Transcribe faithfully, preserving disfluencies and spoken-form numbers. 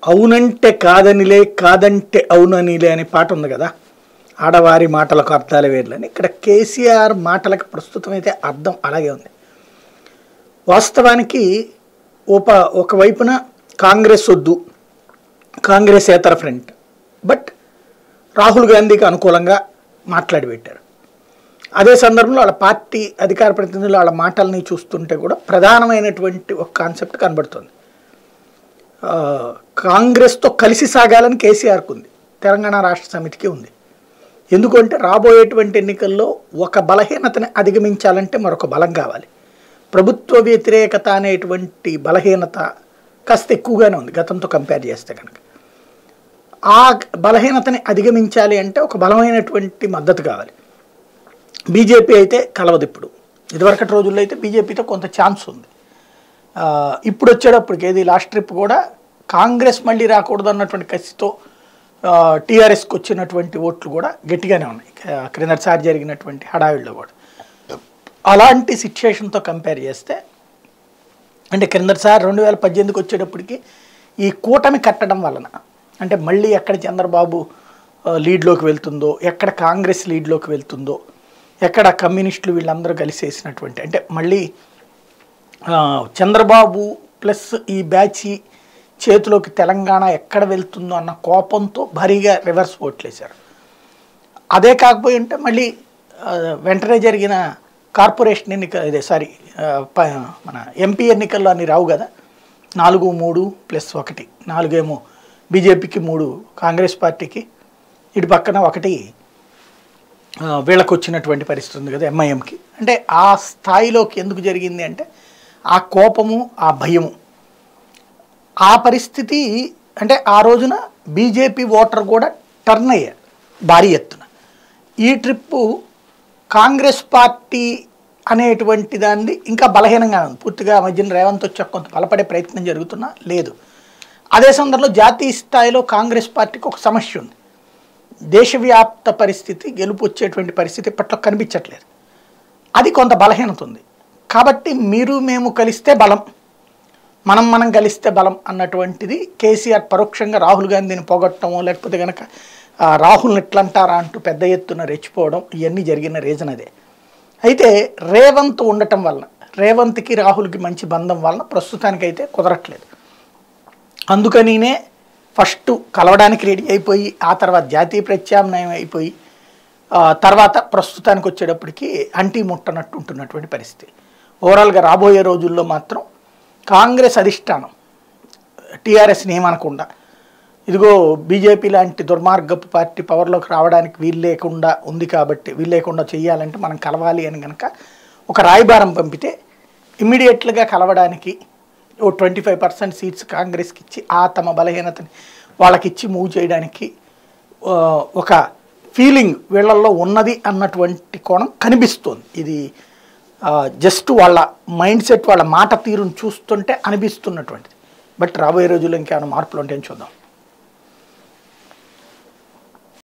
అవునంటే కాదనిలే కాదంటే అవుననిలే అనే పాట ఉంది కదా, ఆడవారి మాటలకు అర్థాలు వేర్లని. ఇక్కడ కేసీఆర్ మాటలకు ప్రస్తుతం అయితే అర్థం అలాగే ఉంది. వాస్తవానికి ఒక ఒకవైపున కాంగ్రెస్ వద్దు, కాంగ్రెస్ ఏతర ఫ్రంట్, బట్ రాహుల్ గాంధీకి అనుకూలంగా మాట్లాడి పెట్టారు. అదే సందర్భంలో వాళ్ళ పార్టీ అధికార ప్రతినిధులు వాళ్ళ మాటల్ని చూస్తుంటే కూడా ప్రధానమైనటువంటి ఒక కాన్సెప్ట్ కనబడుతుంది. కాంగ్రెస్తో కలిసి సాగాలని కేసీఆర్కు ఉంది, తెలంగాణ రాష్ట్ర సమితికి ఉంది. ఎందుకంటే రాబోయేటువంటి ఎన్నికల్లో ఒక బలహీనతని అధిగమించాలంటే మరొక బలం కావాలి. ప్రభుత్వ వ్యతిరేకత అనేటువంటి బలహీనత కాస్త ఎక్కువగానే ఉంది గతంతో కంపేర్ చేస్తే కనుక. ఆ బలహీనతని అధిగమించాలి అంటే ఒక బలమైనటువంటి మద్దతు కావాలి. బీజేపీ అయితే కలవదు ఇప్పుడు. ఇదివరకటి రోజుల్లో అయితే బీజేపీతో కొంత ఛాన్స్ ఉంది. ఇప్పుడు వచ్చేటప్పటికి ఏది లాస్ట్ ట్రిప్ కూడా కాంగ్రెస్ మళ్ళీ రాకూడదు అన్నటువంటి కసితో టీఆర్ఎస్కి వచ్చినటువంటి ఓట్లు కూడా గట్టిగానే ఉన్నాయి క్రిందటిసారి జరిగినటువంటి హడావిడిలో కూడా. అలాంటి సిచ్యుయేషన్తో కంపేర్ చేస్తే అంటే క్రిందటిసారి రెండు వేల పద్దెనిమిదికి వచ్చేటప్పటికి ఈ కూటమి కట్టడం వలన అంటే మళ్ళీ ఎక్కడ చంద్రబాబు లీడ్లోకి వెళ్తుందో, ఎక్కడ కాంగ్రెస్ లీడ్లోకి వెళ్తుందో, ఎక్కడ కమ్యూనిస్టులు వీళ్ళందరూ కలిసేసినటువంటి అంటే మళ్ళీ చంద్రబాబు ప్లస్ ఈ బ్యాచ్ చేతిలోకి తెలంగాణ ఎక్కడ వెళ్తుందో అన్న కోపంతో భారీగా రివర్స్ ఓట్లేశారు. అదే కాకపోయి ఉంటే మళ్ళీ వెంటనే జరిగిన కార్పొరేషన్ ఎన్నిక ఇదే సారీ మన ఎంపీ ఎన్నికల్లో అన్ని రావు కదా, నాలుగు మూడు ప్లస్ ఒకటి నాలుగేమో బీజేపీకి, మూడు కాంగ్రెస్ పార్టీకి, ఇటు పక్కన ఒకటి వీళ్ళకు వచ్చినటువంటి పరిస్థితి ఉంది కదా ఎంఐఎంకి. అంటే ఆ స్థాయిలోకి ఎందుకు జరిగింది అంటే ఆ కోపము, ఆ భయము, ఆ పరిస్థితి. అంటే ఆ రోజున బీజేపీ ఓటర్ కూడా టర్న్ అయ్యారు భారీ ఎత్తున. ఈ ట్రిప్పు కాంగ్రెస్ పార్టీ అనేటువంటి దాన్ని ఇంకా బలహీనంగా ఉంది. పూర్తిగా మధ్యన రేవంత్ వచ్చాక కొంత బలపడే ప్రయత్నం జరుగుతున్నా లేదు. అదే సందర్భంలో జాతీయ స్థాయిలో కాంగ్రెస్ పార్టీకి ఒక సమస్య ఉంది. దేశవ్యాప్త పరిస్థితి, గెలుపు వచ్చేటువంటి పరిస్థితి ఇప్పట్లో కనిపించట్లేదు. అది కొంత బలహీనత ఉంది. కాబట్టి మీరు మేము కలిస్తే బలం, మనం మనం కలిస్తే బలం అన్నటువంటిది కేసీఆర్ పరోక్షంగా రాహుల్ గాంధీని పోగొట్టడమో లేకపోతే కనుక రాహుల్ని ఎట్లంటారా అంటూ పెద్ద ఎత్తున రెచ్చిపోవడం ఇవన్నీ జరిగిన రీజన్ అదే. అయితే రేవంత్ ఉండటం వలన, రేవంత్కి రాహుల్కి మంచి బంధం వలన ప్రస్తుతానికైతే కుదరట్లేదు. అందుకనినే ఫస్ట్ కలవడానికి రెడీ అయిపోయి ఆ తర్వాత జాతీయ ప్రత్యామ్నాయం అయిపోయి తర్వాత ప్రస్తుతానికి వచ్చేటప్పటికి అంటీ ముట్టనట్టు ఉంటున్నటువంటి పరిస్థితి. ఓవరాల్గా రాబోయే రోజుల్లో మాత్రం కాంగ్రెస్ అధిష్టానం టీఆర్ఎస్ని ఏమనకుండా ఇదిగో బీజేపీ లాంటి దుర్మార్గపు పార్టీ పవర్లోకి రావడానికి వీలు లేకుండా ఉంది కాబట్టి వీలు లేకుండా చేయాలంటే మనం కలవాలి అని కనుక ఒక రాయబారం పంపితే ఇమ్మీడియట్లుగా కలవడానికి ఓ ట్వంటీ ఫైవ్ పర్సెంట్ సీట్స్ కాంగ్రెస్కి ఇచ్చి ఆ తమ బలహీనతని వాళ్ళకి ఇచ్చి మూవ్ చేయడానికి ఒక ఫీలింగ్ వీళ్ళల్లో ఉన్నది అన్నటువంటి కోణం కనిపిస్తుంది. ఇది జస్ట్ వాళ్ళ మైండ్ సెట్, వాళ్ళ మాట తీరును చూస్తుంటే అనిపిస్తున్నటువంటిది. బట్ రాబోయే రోజుల్లో ఇంకేమైనా మార్పులు ఉంటాయని చూద్దాం.